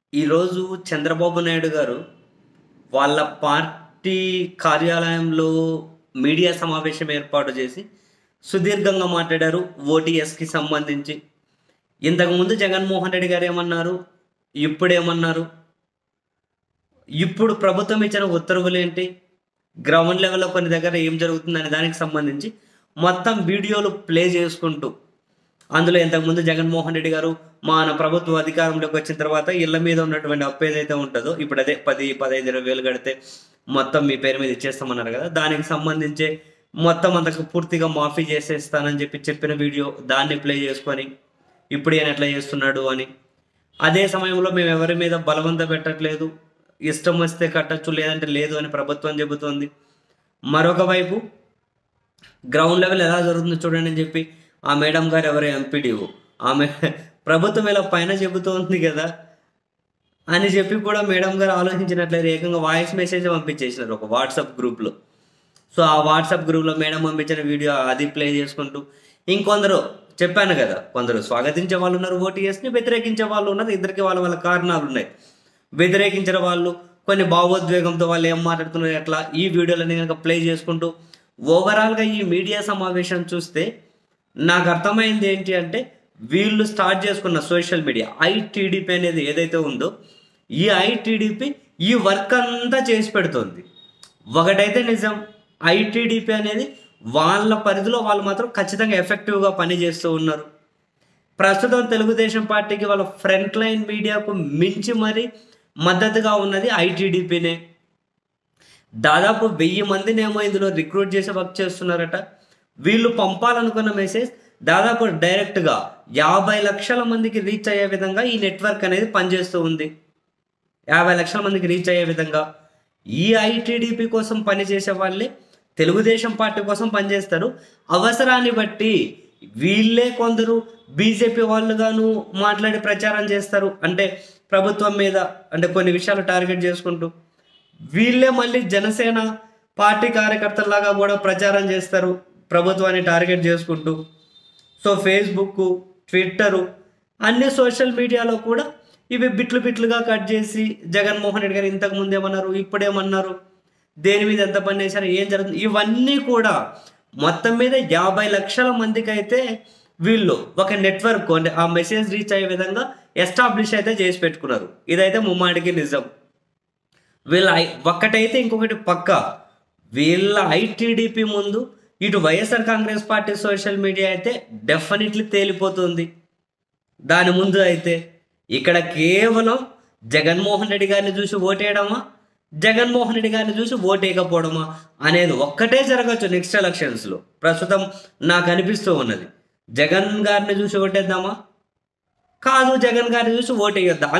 ఈరోజు చంద్రబాబు నాయుడు గారు వాళ్ళ పార్టీ కార్యాలయంలో మీడియా సమావేశం ఏర్పాటు చేసి సుదీర్ఘంగా మాట్లాడారు ఓటీఎస్కి సంబంధించి. ఇంతకుముందు జగన్మోహన్ రెడ్డి గారు ఏమన్నారు, ఇప్పుడేమన్నారు, ఇప్పుడు ప్రభుత్వం ఇచ్చిన ఉత్తర్వులేంటి, గ్రౌండ్ లెవెల్లో కొన్ని దగ్గర ఏం జరుగుతుందనే దానికి సంబంధించి మొత్తం వీడియోలు ప్లే చేసుకుంటూ, అందులో ఇంతకుముందు జగన్మోహన్ రెడ్డి గారు మన ప్రభుత్వ అధికారంలోకి వచ్చిన తర్వాత ఇళ్ల మీద ఉన్నటువంటి అప్పు ఏదైతే ఉంటుందో, ఇప్పుడు అదే 10, 15, 20 వేలు కడితే మొత్తం మీ పేరు మీద ఇచ్చేస్తామన్నారు కదా, దానికి సంబంధించి మొత్తం అంతకు పూర్తిగా మాఫీ చేసేస్తానని చెప్పిన వీడియో దాన్ని ప్లే చేసుకొని ఇప్పుడు ఈయన ఎట్లా చేస్తున్నాడు అని. అదే సమయంలో మేము ఎవరి మీద బలవంత పెట్టట్లేదు, ఇష్టం వస్తే కట్టచ్చు లేదంటే లేదు అని ప్రభుత్వం చెబుతోంది. మరొక వైపు గ్రౌండ్ లెవెల్ ఎలా జరుగుతుందో చూడండి అని చెప్పి ఆ మేడం గారు ఎవరు ఎంపీడీఓ ఆమె ప్రభుత్వం ఇలా పైన చెబుతోంది కదా అని చెప్పి కూడా మేడం గారు ఆలోచించినట్లయితే ఏకంగా వాయిస్ మెసేజ్ పంపించేసినారు ఒక వాట్సాప్ గ్రూప్లో. సో ఆ వాట్సాప్ గ్రూప్లో మేడం పంపించిన వీడియో అది ప్లే చేసుకుంటూ, ఇంకొందరు చెప్పాను కదా, కొందరు స్వాగతించే వాళ్ళు ఉన్నారు, ఓటీఎస్ని వ్యతిరేకించే వాళ్ళు ఉన్నారు. ఇద్దరికి వాళ్ళ వాళ్ళ కారణాలు ఉన్నాయి. వ్యతిరేకించిన వాళ్ళు కొన్ని భావోద్వేగంతో వాళ్ళు ఏం మాట్లాడుతున్నారు ఎట్లా ఈ వీడియోలని కనుక ప్లే చేసుకుంటూ ఓవరాల్గా ఈ మీడియా సమావేశం చూస్తే నాకు అర్థమైంది ఏంటి అంటే, వీళ్ళు స్టార్ట్ చేసుకున్న సోషల్ మీడియా ఐటీడీపీ అనేది ఏదైతే ఉందో, ఈ ఐటీడీపీ ఈ వర్క్ అంతా చేసి పెడుతుంది. ఒకటైతే నిజం, ఐటీడీపీ అనేది వాళ్ళ పరిధిలో వాళ్ళు మాత్రం ఖచ్చితంగా ఎఫెక్టివ్గా పనిచేస్తూ ఉన్నారు. ప్రస్తుతం తెలుగుదేశం పార్టీకి వాళ్ళ ఫ్రంట్ లైన్ మీడియాకు మించి మరి మద్దతుగా ఉన్నది ఐటీడీపీనే. దాదాపు 1000 మందినేమో ఇందులో రిక్రూట్ చేసి వర్క్ చేస్తున్నారట. వీళ్ళు పంపాలనుకున్న మెసేజ్ దాదాపు డైరెక్ట్గా 50 లక్షల మందికి రీచ్ అయ్యే విధంగా ఈ నెట్వర్క్ అనేది పనిచేస్తూ ఉంది. 50 లక్షల మందికి రీచ్ అయ్యే విధంగా ఈ ఐటీడీపీ కోసం పనిచేసే వాళ్ళే తెలుగుదేశం పార్టీ కోసం పనిచేస్తారు. అవసరాన్ని బట్టి వీళ్ళే కొందరు బీజేపీ వాళ్ళుగాను మాట్లాడి ప్రచారం చేస్తారు, అంటే ప్రభుత్వం మీద అంటే కొన్ని విషయాలు టార్గెట్ చేసుకుంటూ. వీళ్ళే మళ్ళీ జనసేన పార్టీ కార్యకర్తల్లాగా కూడా ప్రచారం చేస్తారు ప్రభుత్వాన్ని టార్గెట్ చేసుకుంటూ. సో ఫేస్బుక్, ట్విట్టరు, అన్ని సోషల్ మీడియాలో కూడా ఇవి బిట్లు బిట్లుగా కట్ చేసి జగన్మోహన్ రెడ్డి గారు ఇంతకుముందు ఏమన్నారు, ఇప్పుడేమన్నారు, దేని మీద ఎంత పని చేశారు, ఏం జరుగుతుంది, ఇవన్నీ కూడా మొత్తం మీద 50 లక్షల మందికి అయితే వీళ్ళు ఒక నెట్వర్క్ అంటే ఆ మెసేజ్ రీచ్ అయ్యే విధంగా ఎస్టాబ్లిష్ అయితే చేసి పెట్టుకున్నారు. ఇదైతే ముమ్మాడికి నిజం. వీళ్ళ ఒక్కటైతే ఇంకొకటి పక్క, వీళ్ళ ఐటీడీపీ ముందు ఇటు YSR Congress party social media అయితే డెఫినెట్లీ తేలిపోతుంది. దాని ముందు అయితే ఇక్కడ కేవలం జగన్మోహన్ రెడ్డి గారిని చూసి ఓటేయడమా, జగన్మోహన్ రెడ్డి గారిని చూసి ఓటేయకపోవడమా అనేది ఒక్కటే జరగచ్చు నెక్స్ట్ ఎలక్షన్స్లో. ప్రస్తుతం నాకు అనిపిస్తూ ఉన్నది, జగన్ గారిని చూసి ఓటేద్దామా, కాదు జగన్ గారిని చూసి ఓటేయొద్దా,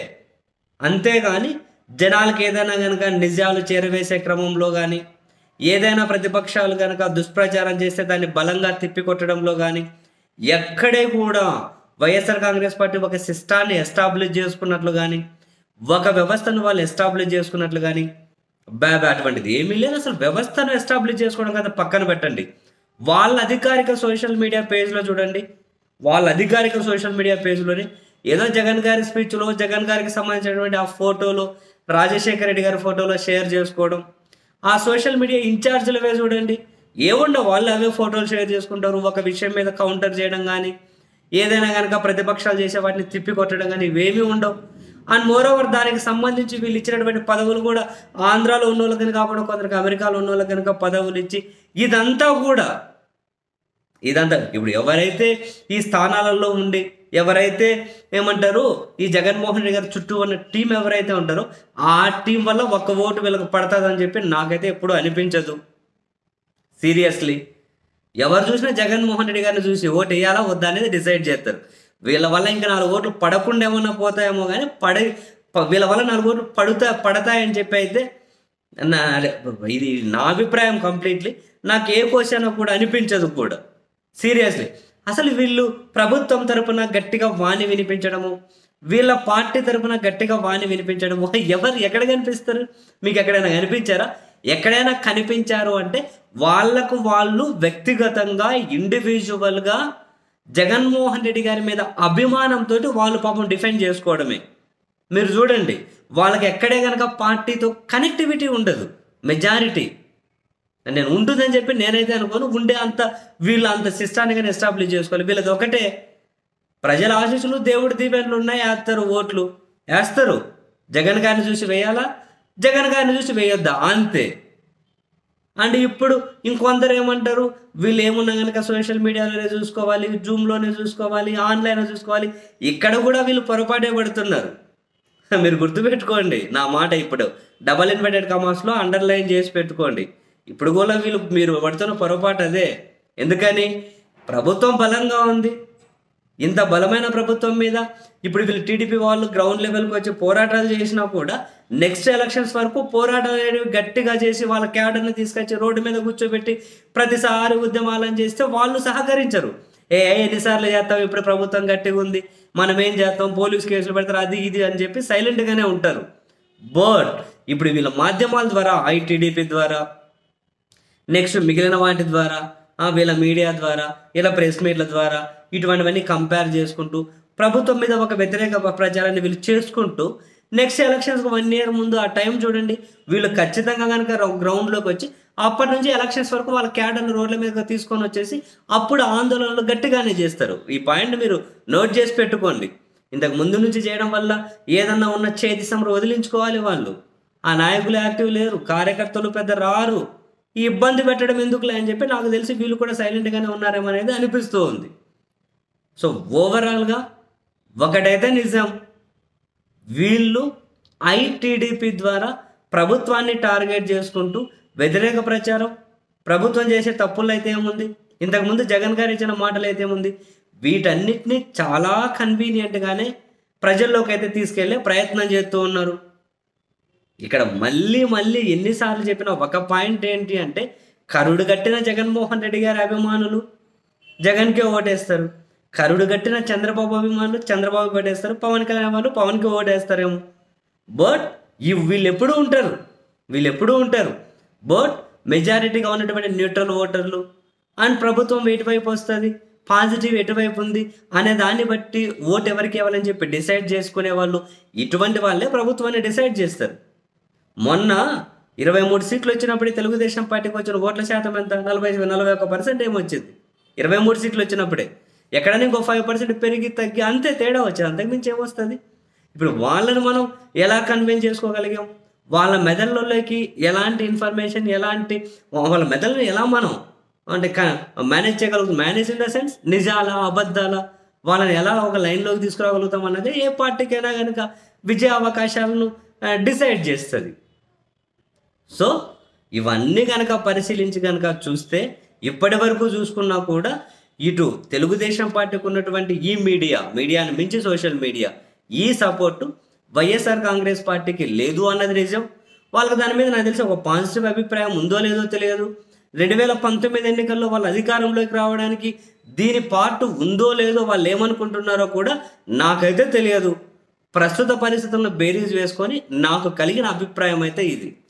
అంతేగాని జనాలకు ఏదైనా కనుక నిజాలు చేరవేసే క్రమంలో కానీ, ఏదైనా ప్రతిపక్షాలు కనుక దుష్ప్రచారం చేస్తే దాన్ని బలంగా తిప్పికొట్టడంలో కానీ ఎక్కడే కూడా వైఎస్ఆర్ కాంగ్రెస్ పార్టీ ఒక సిస్టాన్ని ఎస్టాబ్లిష్ చేసుకున్నట్లు కానీ, ఒక వ్యవస్థను వాళ్ళు ఎస్టాబ్లిష్ చేసుకున్నట్లు కానీ అటువంటిది ఏమీ లేదు. అసలు వ్యవస్థను ఎస్టాబ్లిష్ చేసుకోవడం కదా పక్కన పెట్టండి, వాళ్ళ అధికారిక సోషల్ మీడియా పేజ్లో చూడండి, వాళ్ళ అధికారిక సోషల్ మీడియా పేజ్లోని ఏదో జగన్ గారి స్పీచ్లో జగన్ గారికి సంబంధించినటువంటి ఆ ఫోటోలో రాజశేఖర రెడ్డి గారి ఫోటోలో షేర్ చేసుకోవడం, ఆ సోషల్ మీడియా ఇన్ఛార్జీలవే చూడండి, ఏముండవు వాళ్ళు అవే ఫోటోలు షేర్ చేసుకుంటారు. ఒక విషయం మీద కౌంటర్ చేయడం కానీ, ఏదైనా కనుక ప్రతిపక్షాలు చేసే వాటిని తిప్పికొట్టడం కానీ ఇవేమీ ఉండవు. అండ్ మోరోవర్ దానికి సంబంధించి వీళ్ళు ఇచ్చినటువంటి పదవులు కూడా ఆంధ్రాలో ఉన్న వాళ్ళకి కాకుండా కొందరికి అమెరికాలో ఉన్న వాళ్ళకి కనుక పదవులు ఇచ్చి ఇదంతా ఇప్పుడు ఎవరైతే ఈ స్థానాలలో ఉండి ఎవరైతే ఏమంటారు ఈ జగన్మోహన్ రెడ్డి గారి చుట్టూ ఉన్న టీం ఎవరైతే ఉంటారో ఆ టీం వల్ల ఒక్క ఓటు వీళ్ళకి పడుతుందని చెప్పి నాకైతే ఎప్పుడూ అనిపించదు. సీరియస్లీ ఎవరు చూసినా జగన్మోహన్ రెడ్డి గారిని చూసి ఓటు వేయాలా వద్దా అనేది డిసైడ్ చేస్తారు. వీళ్ళ వల్ల ఇంకా 4 ఓట్లు పడకుండా ఏమన్నా పోతాయేమో కానీ వీళ్ళ వల్ల 4 ఓట్లు పడతాయని చెప్పి అయితే ఇది నా అభిప్రాయం కంప్లీట్లీ. నాకు ఏ క్వశ్చన్ కూడా అనిపించదు కూడా సీరియస్లీ. అసలు వీళ్ళు ప్రభుత్వం తరపున గట్టిగా వాణి వినిపించడము, వీళ్ళ పార్టీ తరపున గట్టిగా వాణి వినిపించడము ఎవరు ఎక్కడ కనిపిస్తారు? మీకు ఎక్కడైనా కనిపించారా? ఎక్కడైనా కనిపించారు అంటే వాళ్ళకు వాళ్ళు వ్యక్తిగతంగా ఇండివిజువల్గా జగన్మోహన్ రెడ్డి గారి మీద అభిమానంతో వాళ్ళు పాపం డిఫెండ్ చేసుకోవడమే. మీరు చూడండి, వాళ్ళకి ఎక్కడే కనుక పార్టీతో కనెక్టివిటీ ఉండదు. మెజారిటీ నేను ఉంటుందని చెప్పి నేనైతే అనుకోను. ఉండే అంత వీళ్ళు అంత సిస్టాన్ని కానీ ఎస్టాబ్లిష్ చేసుకోవాలి. వీళ్ళది ఒకటే, ప్రజల ఆశీస్సులు దేవుడి దీవెనలు ఉన్నాయి, వేస్తారు, ఓట్లు వేస్తారు. జగన్ గారిని చూసి వేయాలా, జగన్ గారిని చూసి వేయొద్దా, అంతే. అండ్ ఇప్పుడు ఇంకొందరు ఏమంటారు, వీళ్ళు ఏమున్నా కనుక సోషల్ మీడియాలోనే చూసుకోవాలి, జూమ్లోనే చూసుకోవాలి, ఆన్లైన్లో చూసుకోవాలి. ఇక్కడ కూడా వీళ్ళు పొరపాటే పడుతున్నారు. మీరు గుర్తుపెట్టుకోండి నా మాట. ఇప్పుడు డబల్ ఇన్వర్టెడ్ కమాస్లో అండర్లైన్ చేసి పెట్టుకోండి. ఇప్పుడు కూడా మీరు పడుతున్న పొరపాటు అదే. ఎందుకని, ప్రభుత్వం బలంగా ఉంది. ఇంత బలమైన ప్రభుత్వం మీద ఇప్పుడు వీళ్ళు టీడీపీ వాళ్ళు గ్రౌండ్ లెవెల్కి వచ్చి పోరాటాలు చేసినా కూడా నెక్స్ట్ ఎలక్షన్స్ వరకు పోరాటాలు అనేవి గట్టిగా చేసి వాళ్ళ క్యాడర్ని తీసుకొచ్చి రోడ్డు మీద కూర్చోబెట్టి ప్రతిసారి ఉద్యమాలను చేస్తే వాళ్ళు సహకరించరు. ఎన్నిసార్లు చేస్తాం, ఇప్పుడు ప్రభుత్వం గట్టిగా ఉంది, మనం ఏం చేస్తాం, పోలీస్ కేసులు పెడతారు, అది ఇది అని చెప్పి సైలెంట్గానే ఉంటారు. బట్ ఇప్పుడు వీళ్ళ మాధ్యమాల ద్వారా, ఐటీడీపీ ద్వారా, నెక్స్ట్ మిగిలిన వాటి ద్వారా, వీళ్ళ మీడియా ద్వారా, ఇలా ప్రెస్ మీట్ల ద్వారా ఇటువంటివన్నీ కంపేర్ చేసుకుంటూ ప్రభుత్వం మీద ఒక వ్యతిరేక ప్రచారాన్ని వీళ్ళు చేసుకుంటూ నెక్స్ట్ ఎలక్షన్స్కి 1 year ముందు ఆ టైం చూడండి, వీళ్ళు ఖచ్చితంగా కనుక గ్రౌండ్లోకి వచ్చి అప్పటి నుంచి ఎలక్షన్స్ వరకు వాళ్ళ క్యాడర్ని రోడ్ల మీద తీసుకొని వచ్చేసి అప్పుడు ఆందోళనలు గట్టిగానే చేస్తారు. ఈ పాయింట్ మీరు నోట్ చేసి పెట్టుకోండి. ఇంతకు ముందు నుంచి చేయడం వల్ల ఏదన్నా ఉన్న చేతి సమరు వదిలించుకోవాలి వాళ్ళు. ఆ నాయకులు యాక్టివ్ లేరు, కార్యకర్తలు పెద్ద రారు, ఈ ఇబ్బంది పెట్టడం ఎందుకులే అని చెప్పి నాకు తెలిసి వీళ్ళు కూడా సైలెంట్గానే ఉన్నారేమో అనేది అనిపిస్తూ ఉంది. సో ఓవరాల్గా ఒకటైతే నిజం, వీళ్ళు ఐటీడీపీ ద్వారా ప్రభుత్వాన్ని టార్గెట్ చేసుకుంటూ వ్యతిరేక ప్రచారం, ప్రభుత్వం చేసే తప్పులు అయితే ఏముంది, ఇంతకుముందు జగన్ గారు ఇచ్చిన మాటలు అయితే ఏముంది, వీటన్నిటిని చాలా కన్వీనియంట్గానే ప్రజల్లోకి అయితే తీసుకెళ్లే ప్రయత్నం చేస్తూ ఉన్నారు. ఇక్కడ మళ్ళీ మళ్ళీ ఎన్నిసార్లు చెప్పిన ఒక పాయింట్ ఏంటి అంటే, కరుడు గట్టిన జగన్మోహన్ రెడ్డి గారి అభిమానులు జగన్కే ఓటేస్తారు, కరుడు గట్టిన చంద్రబాబు అభిమానులు చంద్రబాబుకి ఓటేస్తారు, పవన్ కళ్యాణ్ వాళ్ళు పవన్కి ఓటేస్తారేమో. బట్ వీళ్ళు ఎప్పుడూ ఉంటారు. బట్ మెజారిటీగా ఉన్నటువంటి న్యూట్రల్ ఓటర్లు అండ్ ప్రభుత్వం ఎటువైపు వస్తుంది, పాజిటివ్ ఎటువైపు ఉంది అనే దాన్ని బట్టి ఓటు ఎవరికి ఇవ్వాలని చెప్పి డిసైడ్ చేసుకునే వాళ్ళు ఇటువంటి వాళ్ళే ప్రభుత్వాన్ని డిసైడ్ చేస్తారు. మొన్న 23 సీట్లు వచ్చినప్పుడు తెలుగుదేశం పార్టీకి వచ్చిన ఓట్ల శాతం ఎంత, 41% ఏమొచ్చింది. 23 సీట్లు వచ్చినప్పుడే ఎక్కడైనా ఇంకో 5% పెరిగి తగ్గి అంతే తేడా వచ్చింది, అంతకుమించి ఏమొస్తుంది. ఇప్పుడు వాళ్ళని మనం ఎలా కన్విన్స్ చేసుకోగలిగాం, వాళ్ళ మెదళ్ళలోకి ఎలాంటి ఇన్ఫర్మేషన్, ఎలాంటి వాళ్ళ మెదళ్ళని ఎలా మనం అంటే మేనేజ్ చేయగలుగుతాం, మేనేజ్ ఇన్ ద సెన్స్ నిజాలా అబద్ధాలా, వాళ్ళని ఎలా ఒక లైన్లోకి తీసుకురాగలుగుతాం అన్నది ఏ పార్టీకైనా కనుక విజయ అవకాశాలను డిసైడ్ చేస్తుంది. సో ఇవన్నీ కనుక పరిశీలించి కనుక చూస్తే ఇప్పటి వరకు చూసుకున్నా కూడా ఇటు తెలుగుదేశం పార్టీకి ఉన్నటువంటి ఈ మీడియాని మించి సోషల్ మీడియా ఈ సపోర్టు వైఎస్ఆర్ కాంగ్రెస్ పార్టీకి లేదు అన్నది నిజం. వాళ్ళకి దాని మీద నాకు తెలిసి ఒక పాజిటివ్ అభిప్రాయం ఉందో లేదో తెలియదు. 2019 ఎన్నికల్లో వాళ్ళు అధికారంలోకి రావడానికి దీని పార్ట్ ఉందో లేదో వాళ్ళు ఏమనుకుంటున్నారో కూడా నాకైతే తెలియదు. ప్రస్తుత పరిస్థితులను బేరీజ్ వేసుకొని నాకు కలిగిన అభిప్రాయం అయితే ఇది.